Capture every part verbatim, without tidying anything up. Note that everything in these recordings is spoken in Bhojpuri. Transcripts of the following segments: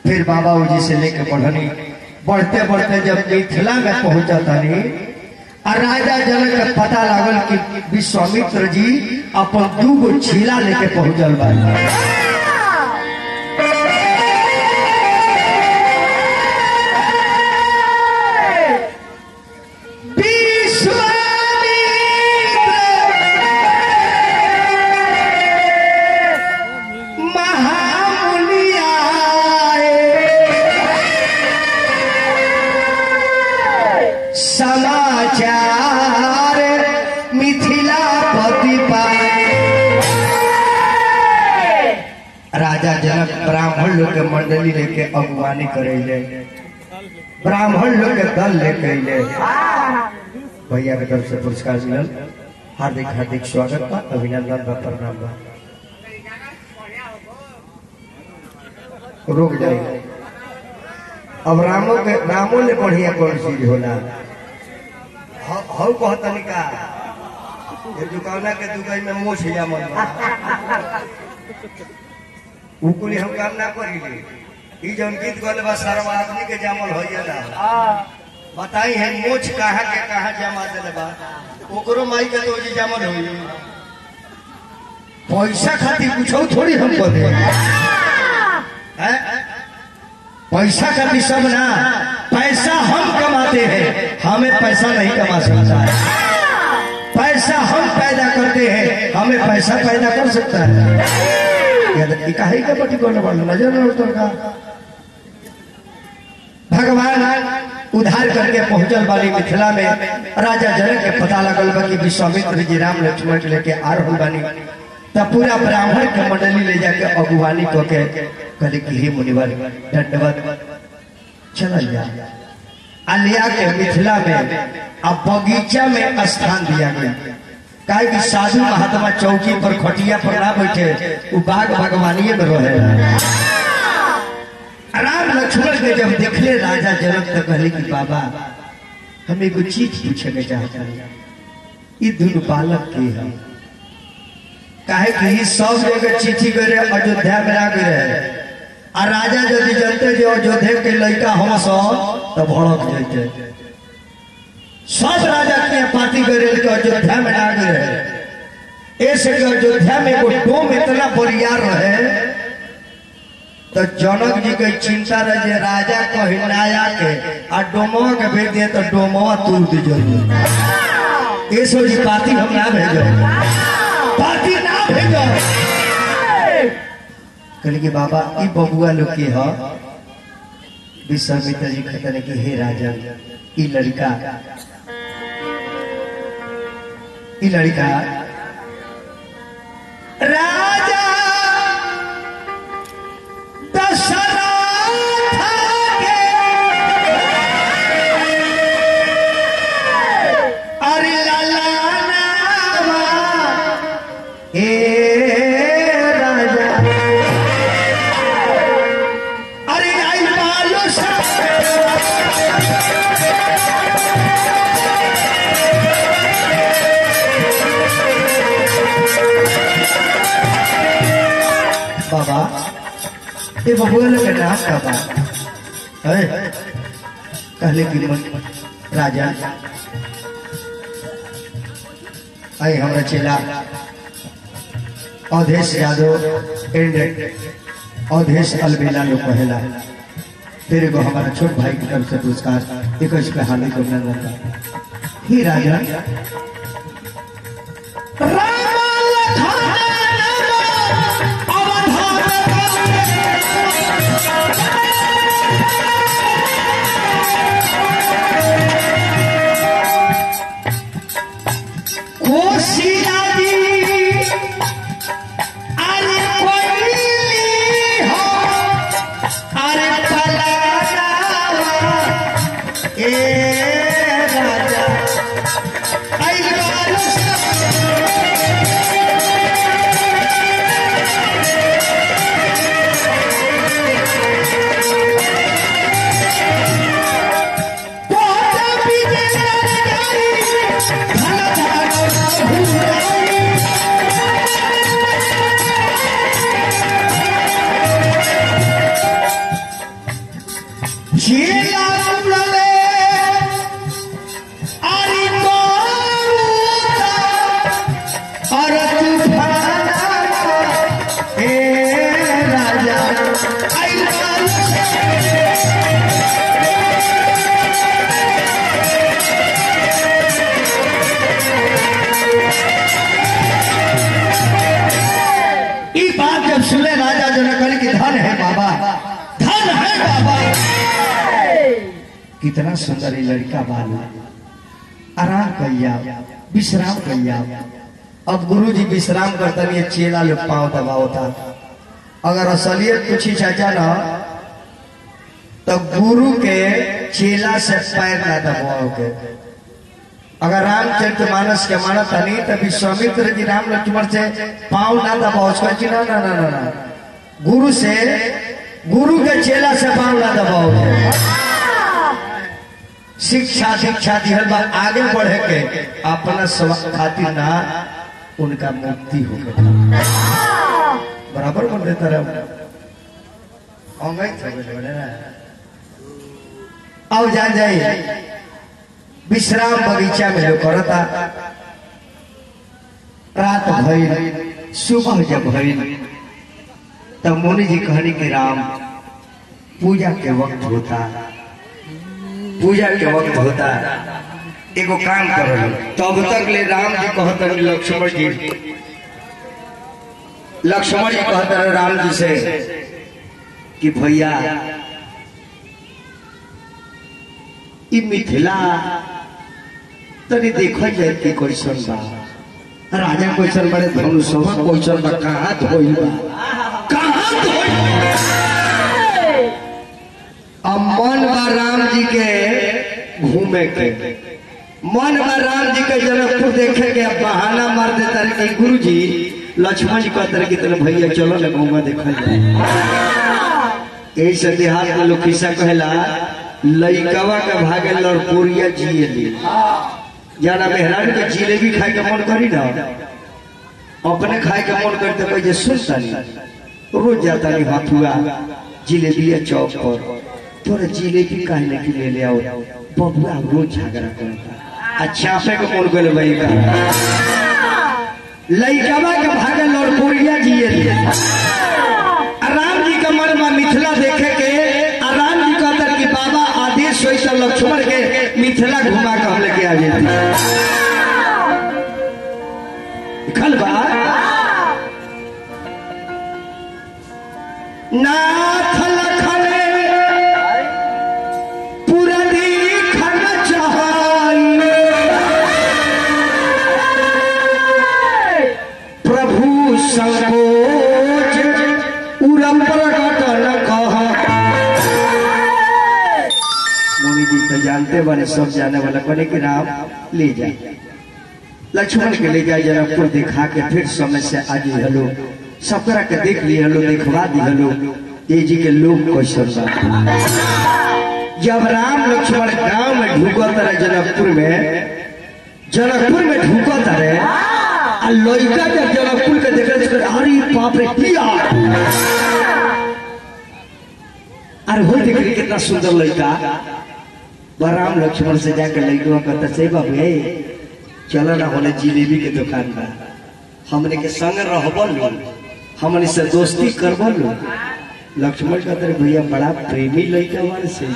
फिर बाबा जी से लेके बढ़नी बढ़ते बढ़ते जब मिथिला में पहुंचा तनी और राजा जनक के पता लागल कि विश्वामित्र जी अपन दू गो छीला लेके पहुंचल बा। समाचार मिथिला पति पाए राजा जनक ब्राह्मण लोग के मंडली लेके अगुवानी करे ब्राह्मण लोग के दल लेके भैया के तरफ से पुरस्कार मिलल। हार्दिक हार्दिक स्वागत बा, अभिनंदन बा, प्रणाम बा। रुक जाए अब रामो के रामो ने बढ़िया कौन चीज होला हौ कहतनी का ये दुकाना के दुकान में मोछ जामल उकुली हम काम ना करी ई जौन गीत गले बा सर्व आदमी के जामल हो जाला। बताई है मोछ कहाँ के कहाँ जमा देले बा ओकरो माई के तो जी जामल होई पैसा खातिर पूछो थोड़ी हम कर दे हैं पैसा खातिर सब ना पैसा हम कमाते हैं हमें पैसा नहीं कमा सकता है। पैसा हम पैदा करते हैं हमें पैसा पैदा कर सकता है। कहीं का पटी को नजर न उतर का भगवान उधार करके पहुंचल वाली मिथिला में राजा जनक के पता लगल बा कि विश्वामित्र जी राम लक्ष्मण के लेके आ रहल बानी तब पूरा ब्राह्मण के मंडली ले जाके अगुवानी को के कहले कि हे मुनिवर दंडवत चल जा लिया के मिथिला में अब बगीचा में स्थान दिया गया। काहे कि साधु महात्मा चौकी पर खटिया पर ना बैठे वो बाग बागवानी में रहे। राम लक्ष्मण के जब देखले राजा जनक तो कहले कि बाबा हम एगो चीज पूछे के चाहते हैं ई दुनु बालक के है काहे कि सब जगह चिट्ठी करे अयोध्या में आ गए और राजा यदि जानते जो अयोध्या के लड़का हम सब तो भड़क जाते सब राजा के पार्टी करे तो अयोध्या में आ गए ऐसे अयोध्या में वो डोम इतना बरियार रहे तो जनक जी के चिंता रहे राजा को हिलाया के और डोमवा के भेज दिए तो डोमवा तुरंत जरूर ये सोची पार्टी हम ना भेजो पार्टी ना भेजो कहले कि बाबा ई बबुआ लोग के ह विश्वामित्र जी कहते कि हे राजा ई लड़का ई लड़का राजा बाबा ये बबुआ लोग नाम का बात है कहले कि राजा आई हमारा चेला अवधेश यादव एंड अवधेश अलबेला लोग कहला तेरे को हमारा छोट भाई की तरफ से पुरस्कार एक पे हार्दिक अभिनंदन। ही राजा चेला उड़ले आरी कोरूता और तूफाना ए राजा आई ये बात जब सुने राजा जनक की धन है बाबा, धन है बाबा। कितना सुंदर ये लड़का बाला, आराम करिया, विश्राम करिया। अब गुरुजी विश्राम करता नहीं, चेला लोग पाँव दबाओ था। अगर असलियत पूछी चाचा ना तो गुरु के चेला से पैर ना दबाओगे। अगर रामचरित मानस के मानत नहीं तो विश्वामित्र जी राम लक्ष्मण से पाँव ना दबाओ, ना ना ना ना ना गुरु से, गुरु के चेला से पाँव ना दबाओगे। शिक्षा दीक्षा दिहल बा आगे बढ़े के अपना खातिर ना उनका मुक्ति हो गया। बराबर बोल देता रहे आओ जान जाए विश्राम बगीचा में जो करता। रात भई सुबह जब भई तब मुनि जी कहनी कि राम पूजा के वक्त होता, पूजा के वक्त होता, एगो काम करो। तब तक ले राम जी कहते लक्ष्मण जी, लक्ष्मण जी कहते राम जी से कि भैया ई मिथिला तनी देखो जाए कि क्वेश्चन बा, राजा क्वेश्चन बड़े धनुषवा क्वेश्चन बा, कहाँ धोई बा, कहाँ धोई। अब मन बा राम जी के घूमे के, मन बा राम जी के जनकपुर देखे के, बहाना मार देता कि गुरु जी लक्ष्मण जी कहते कि तेरे भैया चलो ना घूमा देखा जाए। यही से देहात में लोग किस्सा कहला लइकवा के भागे लड़पुरिया जियली, जाना मेहरान के जिलेबी खाए के मन करी ना, अपने खाए के मन करते कहे सुनता नहीं रोज जाता नहीं हाथुआ जिलेबिया चौक पर, थोड़ा जिलेबी काहे नहीं ले ले आओ, बबुआ रोज झगड़ा करता। अच्छा पे के मन करे भाई का लइकवा के भागे लड़पुरिया जियली। राम जी का मन में मिथिला देखे के, राम जी कहता कि बाबा आदेश हो तो लक्ष्मण के मिथिला घुमा के हम लेके आ जाते। कल बात नाथ लखने पूरा देखना चाहिए, प्रभु संकोच उरम प्रकट न कहा। मुनि जी तो जानते वाले, सब जाने वाला बने कि राम ले जाए लक्ष्मण के ले जाए जनकपुर दिखा के, फिर समय से आज हलो सबरा के देख ली हलो, दिखवा दी हलो ये जी के लोग क्वेश्चन बा। जब राम लक्ष्मण गांव में ढूकत रहे जनकपुर में, जनकपुर में ढूकत रहे आ लइका जब जनकपुर के देख रहे अरे बाप रे किया, अरे हो देख रही कितना सुंदर लड़का। राम लक्ष्मण से जाकर लड़का कहता से बाबू चलो ना होने जिलेबी के दुकान बा, हमने के संग रहबो, हमने से दोस्ती करबो। लक्ष्मण कहते भैया बड़ा प्रेमी लड़का वाले से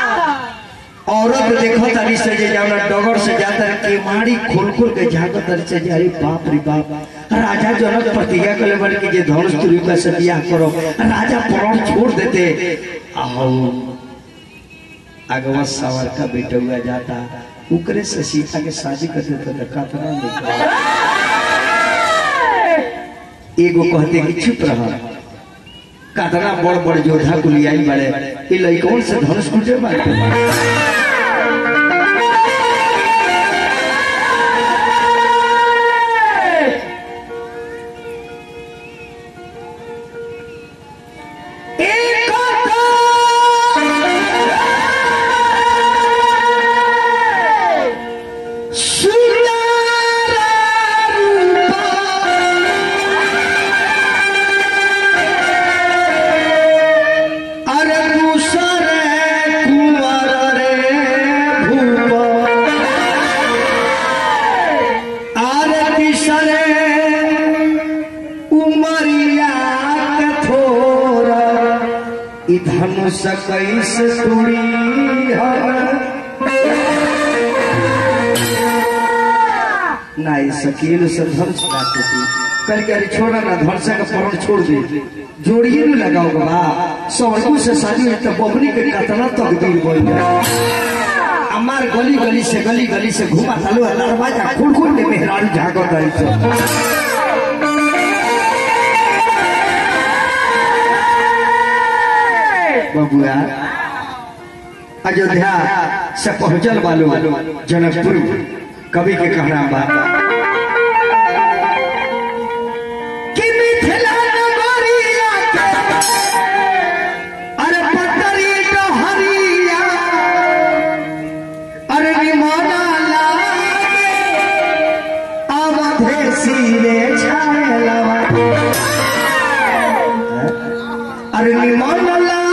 औरत देखो तारी से जाना डगर से जाता के मारी खोल खोल के झाँको तारी से जा, बाप रे बाप। राजा जनक प्रतिज्ञा करे बन कि जे धनुष तुरी का से बियाह करो, राजा प्राण छोड़ देते। आओ अगवा सवार का बेटा हुआ जाता, उकरे से सीता के शादी करते तो कतना नहीं। एगो कहते कि चुप रहा, कतना बड़ बड़ योद्धा को लियाई बड़े ये लइकन से धनुष टूटे बाटे। अरे दूसरे धनुष कैसे तुड़ी नहीं सकील से धनुष ना टूटी कल के छोड़ा ना धनुष का परण छोड़ दे जोड़िए नहीं लगाओ बा स्वर्गों से शादी हुई तो बबरी के कतना तकदीर बोल हमार गली गली से गली गली से घुमा चालू दरवाजा खुल खुल के मेहरारू झाँको रही थी बबुआ अयोध्या से पहुंचल वालो जनकपुर कवि के कहना बा कि मिथिला नगरिया के अरे पतरी डहरिया अरे निमोना लागे अवधेसी रे छायलवा अरे निमोना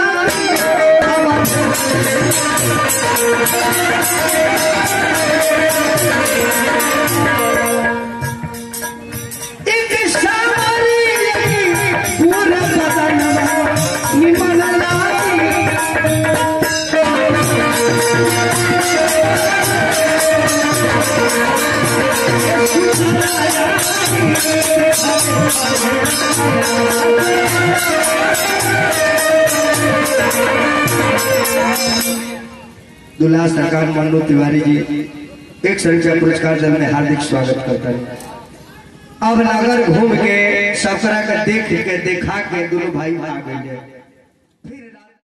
एक सावरी पूरा बदनवा निमन लागी दुल्हा सरकार मन्नू तिवारी जी एक सरिता पुरस्कार दल में हार्दिक स्वागत करता है। अब नगर घूम के सबरा का देख के देखा के दोनों भाई भाग गए।